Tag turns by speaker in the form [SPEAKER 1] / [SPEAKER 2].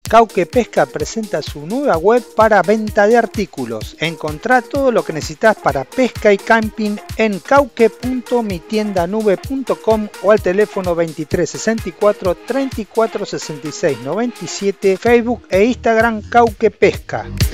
[SPEAKER 1] Cauque Pesca presenta su nueva web para venta de artículos. Encontrá todo lo que necesitas para pesca y camping en cauque.mitiendanube.com o al teléfono 23 64 34 66 97, Facebook e Instagram Cauque Pesca.